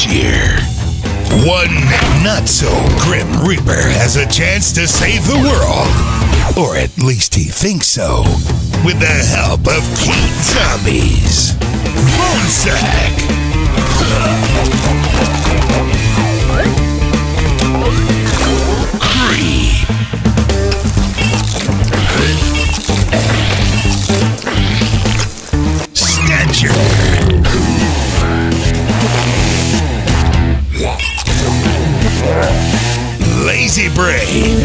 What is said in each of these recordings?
each year, one not-so-grim Reaper has a chance to save the world. Or at least he thinks so. With the help of key zombies. Bone Sack. Creep. Stencher. Lazy Brain.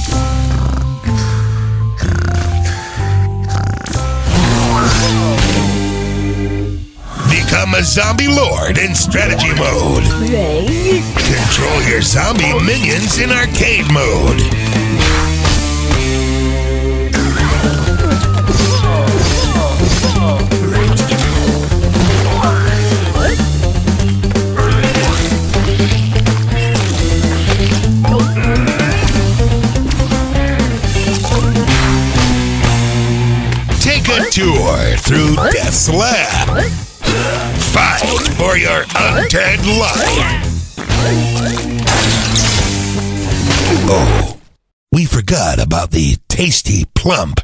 Become a zombie lord in strategy mode. Control your zombie minions in arcade mode. Take a tour through Death's Lab. Fight for your undead life. Oh, we forgot about the tasty, plump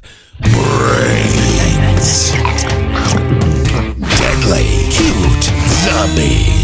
brains. Deadly, cute zombies.